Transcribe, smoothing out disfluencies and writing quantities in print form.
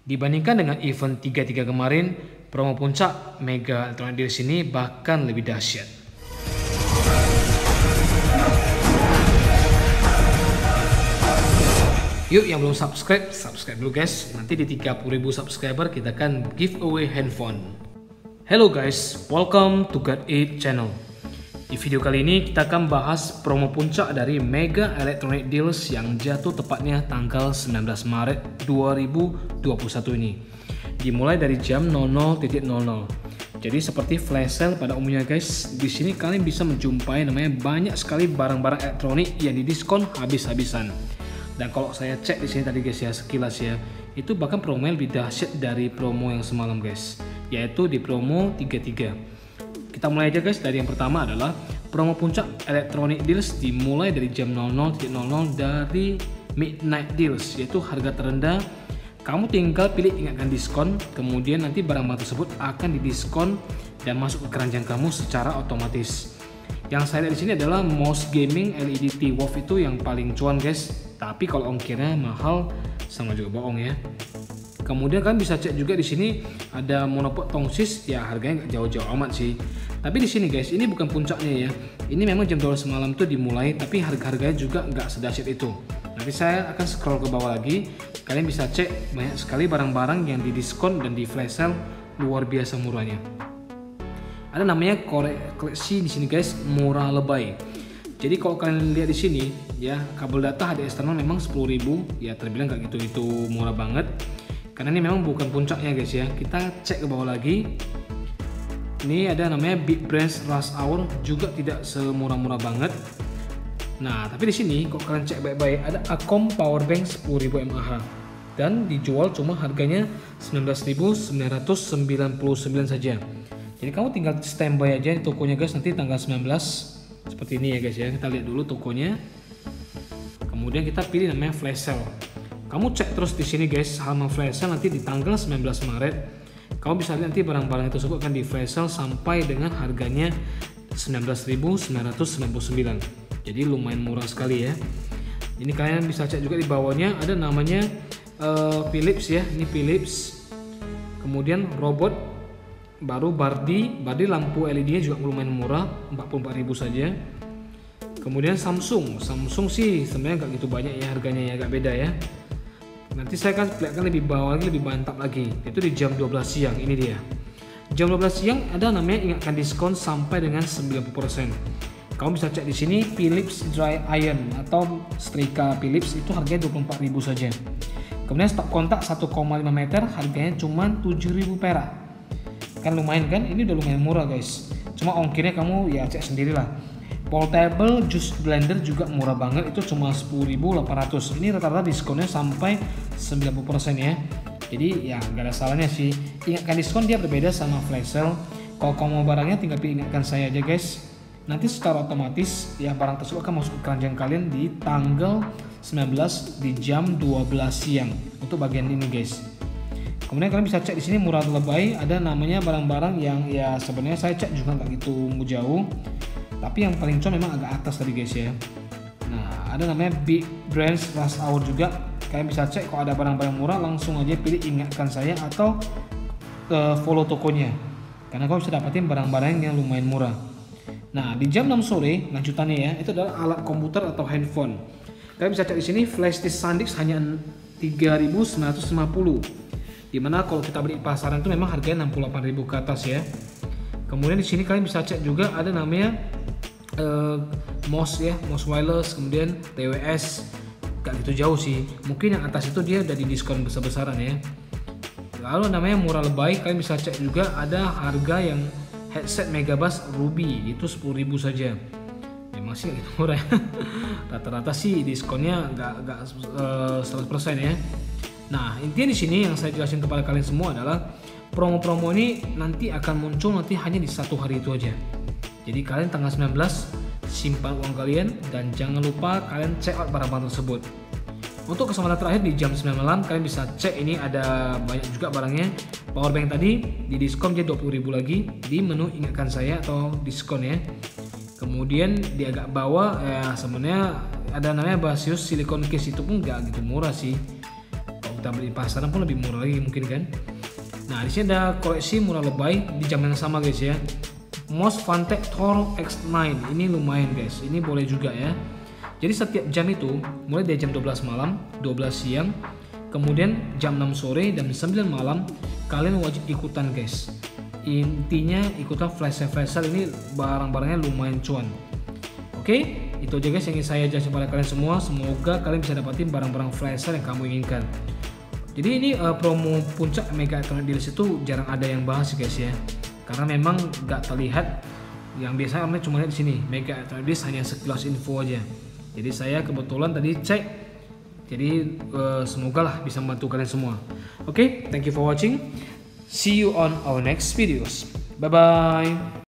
Dibandingkan dengan event 33 kemarin, promo puncak Mega Electronic Deals ini bahkan lebih dahsyat. Yuk yang belum subscribe dulu guys. Nanti di 30.000 subscriber kita akan giveaway handphone. Hello guys, welcome to God8 channel. Di video kali ini kita akan bahas promo puncak dari Mega Electronic Deals yang jatuh tepatnya tanggal 19 Maret 2021 ini. Dimulai dari jam 00.00. Jadi seperti flash sale pada umumnya guys, di sini kalian bisa menjumpai namanya banyak sekali barang-barang elektronik yang didiskon habis-habisan. Dan kalau saya cek di sini tadi guys ya, sekilas ya, itu bahkan promo lebih dahsyat dari promo yang semalam guys, yaitu di promo 33. Kita mulai aja guys, dari yang pertama adalah promo puncak Electronic Deals dimulai dari jam 00.00 dari Midnight Deals, yaitu harga terendah. Kamu tinggal pilih ingatkan diskon, kemudian nanti barang-barang tersebut akan didiskon dan masuk ke keranjang kamu secara otomatis. Yang saya lihat di sini adalah mouse gaming LED T-Wolf itu yang paling cuan guys, tapi kalau ongkirnya mahal sama juga bohong ya. Kemudian kalian bisa cek juga di sini ada monopod tongsis, ya harganya nggak jauh-jauh amat sih. Tapi di sini guys, ini bukan puncaknya ya. Ini memang jam 12 malam tuh dimulai, tapi harga-harganya juga nggak sedahsyat itu. Nanti saya akan scroll ke bawah lagi. Kalian bisa cek banyak sekali barang-barang yang didiskon dan di flash sale luar biasa murahnya. Ada namanya koleksi di sini guys, murah lebay. Jadi kalau kalian lihat di sini ya, kabel data HD eksternal memang 10.000, ya terbilang nggak gitu murah banget. Karena ini memang bukan puncaknya guys ya. Kita cek ke bawah lagi. Ini ada namanya Big Brands Rush Hour, juga tidak semurah-murah banget. Nah, tapi di sini kok kalian cek baik-baik, ada Acom Powerbank 10.000 mAh dan dijual cuma harganya 19.999 saja. Jadi kamu tinggal standby aja di tokonya guys, nanti tanggal 19 seperti ini ya guys ya. Kita lihat dulu tokonya. Kemudian kita pilih namanya flash sale. Kamu cek terus di sini guys, halaman flash sale nanti di tanggal 19 Maret. Kamu bisa lihat nanti barang-barang itu tersebut akan di flash sale sampai dengan harganya 19.999. Jadi lumayan murah sekali ya. Ini kalian bisa cek juga di bawahnya ada namanya Philips ya. Ini Philips. Kemudian robot baru Bardi lampu LED-nya juga lumayan murah, 44.000 saja. Kemudian Samsung sih sebenarnya nggak gitu banyak ya harganya ya, agak beda ya. Nanti saya akan perlihatkan lebih bawah lagi, lebih mantap lagi. Itu di jam 12 siang, ini dia. Jam 12 siang ada namanya ingatkan diskon sampai dengan 90%. Kamu bisa cek di sini Philips Dry Iron atau setrika Philips itu harganya 24.000 saja. Kemudian stop kontak 1,5 meter harganya cuma 7.000 perak. Kan lumayan kan? Ini udah lumayan murah guys. Cuma ongkirnya kamu ya cek sendirilah. Portable juice blender juga murah banget, itu cuma 10.800. Ini rata-rata diskonnya sampai 90% ya. Jadi ya nggak ada salahnya sih. Ingatkan diskon dia berbeda sama flash sale. Kalau kamu mau barangnya tinggal ingatkan saya aja guys. Nanti secara otomatis ya barang tersebut akan masuk ke keranjang kalian di tanggal 19 di jam 12 siang untuk bagian ini guys. Kemudian kalian bisa cek di sini murah lebay, ada namanya barang-barang yang ya sebenarnya saya cek juga nggak gitu jauh. Tapi yang paling cuan memang agak atas tadi guys ya. Nah, ada namanya Big Brands Rush Hour juga. Kalian bisa cek kalau ada barang-barang murah langsung aja pilih ingatkan saya atau follow tokonya. Karena kau bisa dapatin barang-barang yang lumayan murah. Nah, di jam 6 sore lanjutannya ya, itu adalah alat komputer atau handphone. Kalian bisa cek di sini flash disk SanDisk hanya 3.950. Dimana kalau kita beli pasaran itu memang harganya 68.000 ke atas ya. Kemudian di sini kalian bisa cek juga ada namanya mouse ya, mouse wireless, kemudian TWS, gak gitu jauh sih. Mungkin yang atas itu dia udah di diskon besar-besaran ya. Lalu namanya murah lebay, kalian bisa cek juga ada harga yang headset Megabass Ruby itu 10.000 saja. Memang sih gitu murah. Rata-rata sih diskonnya nggak 100% ya. Nah, intinya di sini yang saya jelasin kepada kalian semua adalah promo-promo ini nanti akan muncul nanti hanya di satu hari itu aja. Jadi kalian tanggal 19 simpan uang kalian dan jangan lupa kalian check out barang-barang tersebut. Untuk kesempatan terakhir di jam 9 malam kalian bisa cek, ini ada banyak juga barangnya. Powerbank tadi di diskon jadi 20.000 lagi di menu ingatkan saya atau diskon ya. Kemudian di agak bawah ya sebenarnya ada namanya Basius silicone case, itu pun nggak gitu murah sih. kita beli di pasaran pun lebih murah lagi mungkin kan. Nah, di sini ada koleksi murah lebay di jam yang sama guys ya. MOS Phantek Thor X9 ini lumayan guys, ini boleh juga ya. Jadi setiap jam itu mulai dari jam 12 malam, 12 siang, kemudian jam 6 sore dan 9 malam kalian wajib ikutan guys. Intinya ikutan flash sale ini, barang-barangnya lumayan cuan. Oke, itu aja guys yang ingin saya jelasin pada kalian semua. Semoga kalian bisa dapatin barang-barang flash sale yang kamu inginkan. Jadi ini promo puncak Mega Electronic Deals itu jarang ada yang bahas guys ya, karena memang gak terlihat. Yang biasa kalian cuma lihat di sini Mega Electronic Deals hanya sekilas info aja. Jadi saya kebetulan tadi cek, jadi semoga lah bisa membantu kalian semua. Oke, thank you for watching. See you on our next videos. Bye bye.